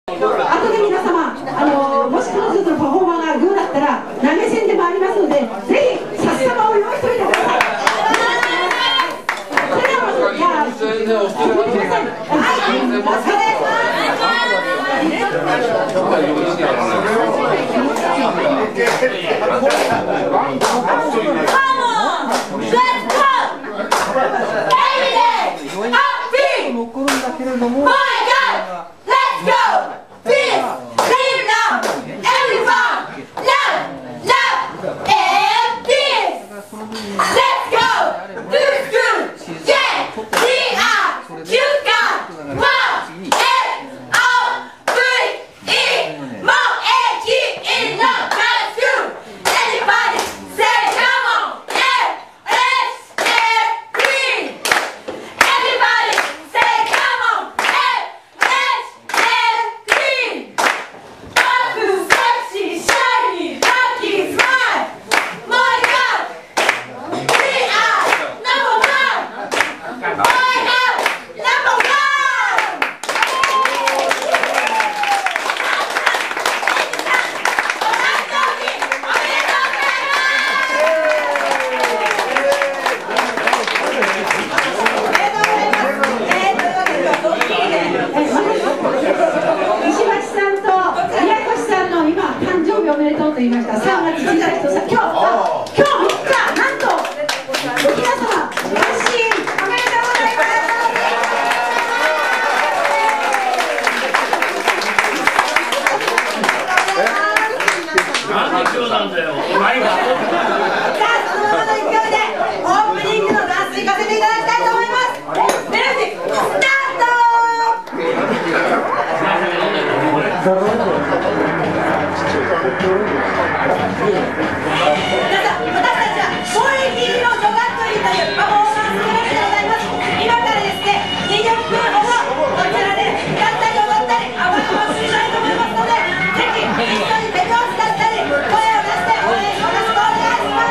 後で皆様、もし彼女とのパフォーマーがグーだったら投げ銭でもありますので、ぜひ札束を用意しておいてください。それではじゃあ、 残るんだけれども。おめでとうと言いました。3月1日とさ、今日3日、なんとおひな様発信おめでとうございます。 なんで今日なんだよ。お前が。 さあ、そのままの勢いでオープニングのダンス行かせていただきたいと思います。ミュージックスタート。皆さん、私たちは攻撃の女学院というパフォーマンスクラスでございます。今からですね、20分ほどこちらで歌ったり踊ったりアワーをしたいと思いますので、ぜひ一緒に手拍子だったり声を出して応援よろしくお願いします。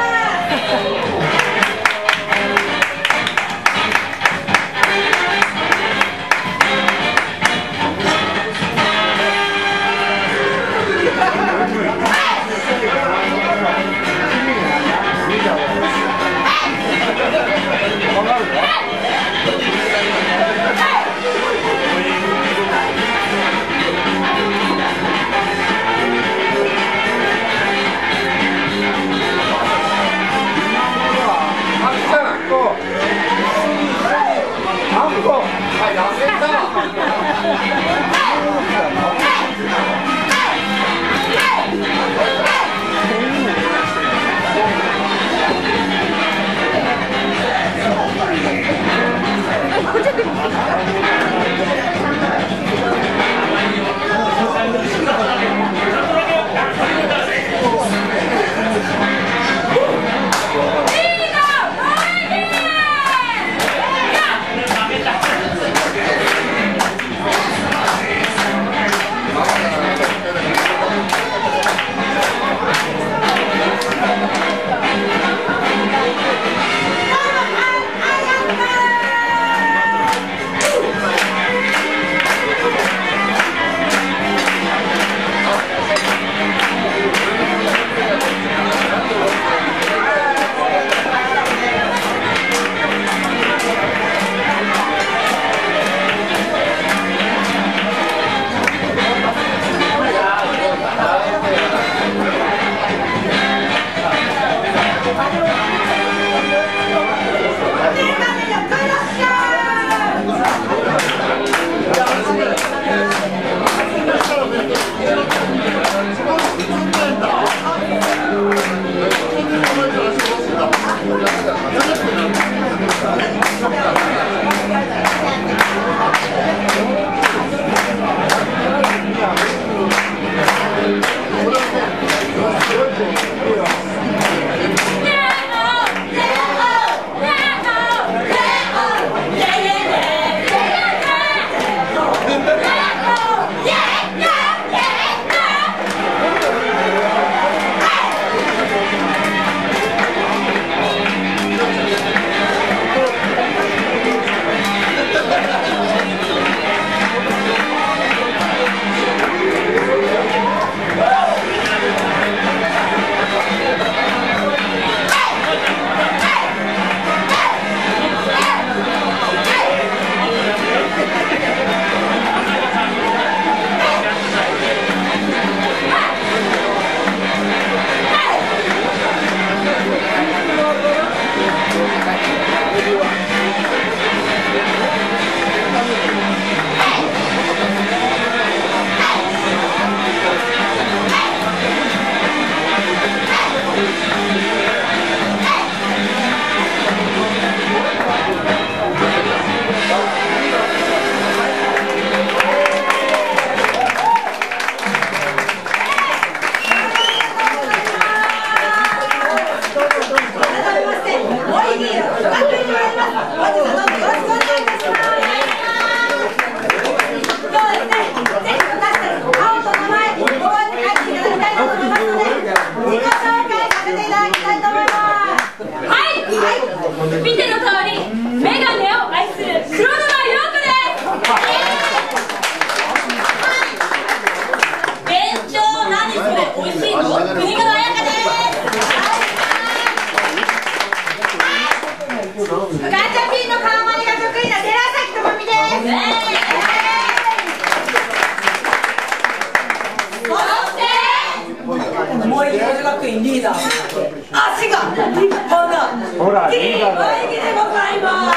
学院リーダー、足が立派なほらキリリーダーだよ小池でございます。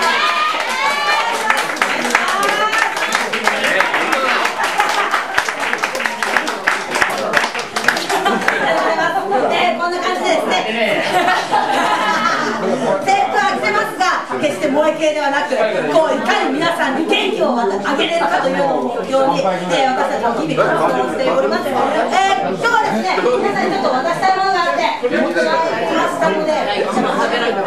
こんな感じでですね。制服は着てますが、決して萌え系ではなく、こういかに皆さんに元気をあげれるかというのを目標に、私たちも日々活動しております。今日はですね、皆さんにちょっと渡したいものがあって持ってまいりましたので、先ほど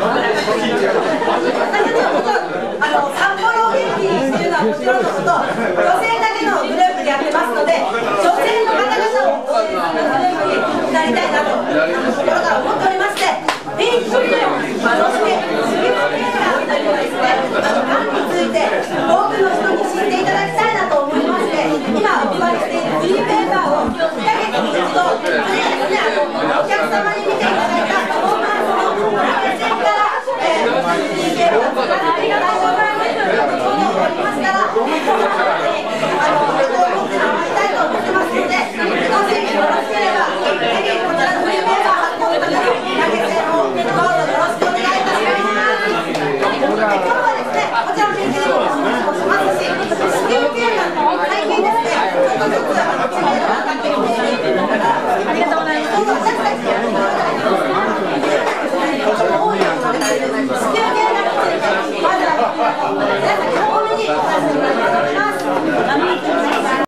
はもちろん札幌元気っていうのはもちろんのこと、女性だけのグループでやってますので、女性の方々を応援するグループになりたいなと心から思っておりまして、ピンクのそしてスリムケアというですね、がんについて多くの人に知っていただきたいなと思いまして、今お配りしているフリーペーパーを1ヶ月に一度、それからですね、お客様に見ていただいたパフォーマンスの配信からフリーペーパーを使っていただいておりますということをおりましたら、